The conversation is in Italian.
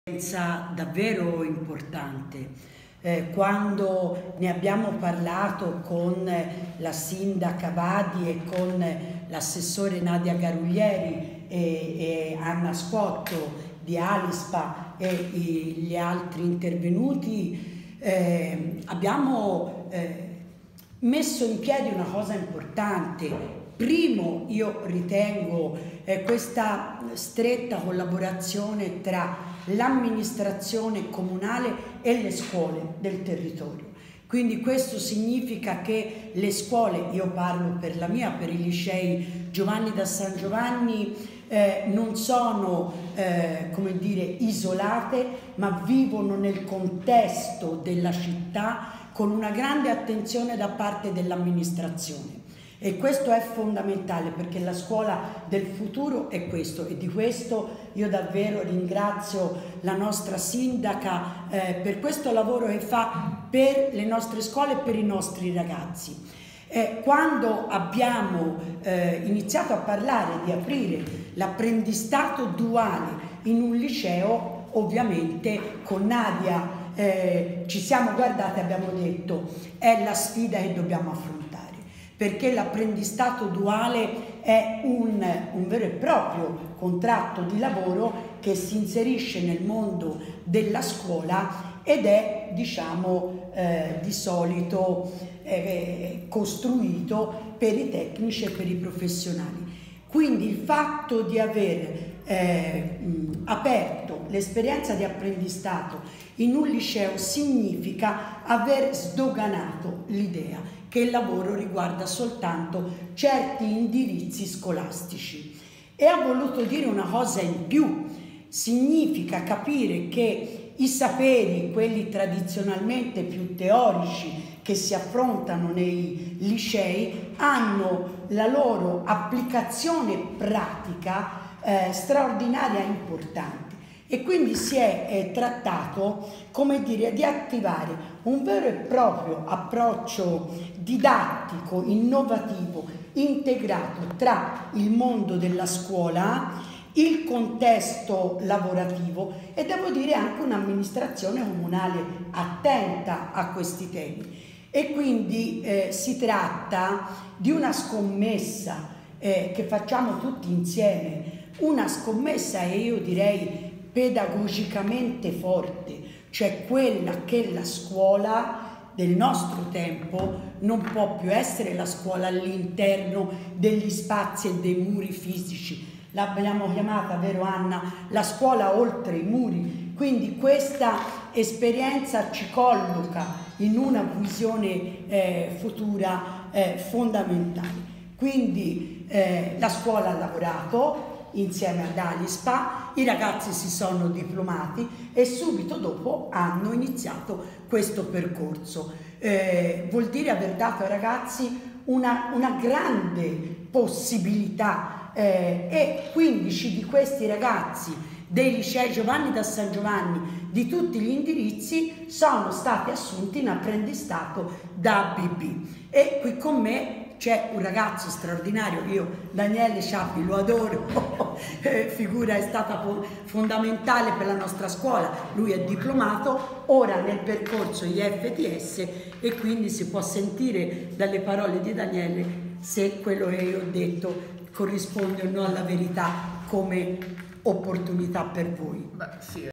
Davvero importante. Quando ne abbiamo parlato con la sindaca Vadi e con l'assessore Nadia Garuglieri e Anna Scotto di Alispa e gli altri intervenuti, abbiamo messo in piedi una cosa importante. Primo, io ritengo questa stretta collaborazione tra l'amministrazione comunale e le scuole del territorio. Quindi questo significa che le scuole, io parlo per la mia, per i licei Giovanni da San Giovanni, non sono come dire isolate, ma vivono nel contesto della città con una grande attenzione da parte dell'amministrazione. E questo è fondamentale, perché la scuola del futuro è questo, e di questo io davvero ringrazio la nostra sindaca per questo lavoro che fa per le nostre scuole e per i nostri ragazzi. Quando abbiamo iniziato a parlare di aprire l'apprendistato duale in un liceo, ovviamente con Nadia ci siamo guardate e abbiamo detto è la sfida che dobbiamo affrontare, perché l'apprendistato duale è un vero e proprio contratto di lavoro che si inserisce nel mondo della scuola ed è, diciamo, di solito costruito per i tecnici e per i professionali. Quindi il fatto di aver aperto l'esperienza di apprendistato in un liceo significa aver sdoganato l'idea che il lavoro riguarda soltanto certi indirizzi scolastici. E ha voluto dire una cosa in più: significa capire che i saperi, quelli tradizionalmente più teorici che si affrontano nei licei, hanno la loro applicazione pratica straordinaria e importante. E quindi si è trattato, come dire, di attivare un vero e proprio approccio didattico, innovativo, integrato tra il mondo della scuola, il contesto lavorativo e devo dire anche un'amministrazione comunale attenta a questi temi. E quindi si tratta di una scommessa che facciamo tutti insieme, una scommessa e io direi pedagogicamente forte, cioè quella che la scuola del nostro tempo non può più essere la scuola all'interno degli spazi e dei muri fisici. L'abbiamo chiamata, vero Anna, la scuola oltre i muri. Quindi questa esperienza ci colloca in una visione futura fondamentale. Quindi la scuola ha lavorato insieme ad Alispa, i ragazzi si sono diplomati e subito dopo hanno iniziato questo percorso. Vuol dire aver dato ai ragazzi una grande possibilità e 15 di questi ragazzi dei licei Giovanni da San Giovanni di tutti gli indirizzi sono stati assunti in apprendistato da ABB. E qui con me c'è un ragazzo straordinario, io Daniele Sciappi lo adoro, figura è stata fondamentale per la nostra scuola, lui è diplomato, ora nel percorso IFTS e quindi si può sentire dalle parole di Daniele se quello che io ho detto corrisponde o no alla verità come opportunità per voi. Beh, sì.